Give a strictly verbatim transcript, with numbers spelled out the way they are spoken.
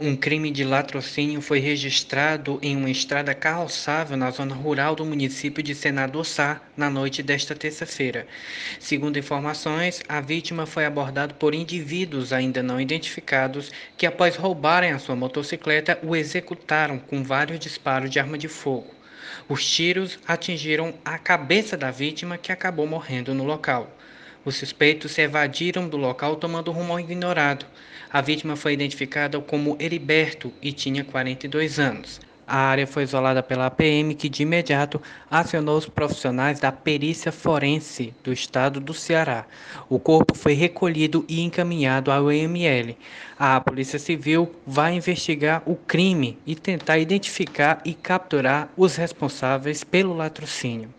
Um crime de latrocínio foi registrado em uma estrada carroçável na zona rural do município de Senador Sá na noite desta terça-feira. Segundo informações, a vítima foi abordada por indivíduos ainda não identificados que, após roubarem a sua motocicleta, o executaram com vários disparos de arma de fogo. Os tiros atingiram a cabeça da vítima, que acabou morrendo no local. Os suspeitos se evadiram do local tomando rumo ignorado. A vítima foi identificada como Heriberto e tinha quarenta e dois anos. A área foi isolada pela P M, que de imediato acionou os profissionais da perícia forense do estado do Ceará. O corpo foi recolhido e encaminhado ao I M L. A Polícia Civil vai investigar o crime e tentar identificar e capturar os responsáveis pelo latrocínio.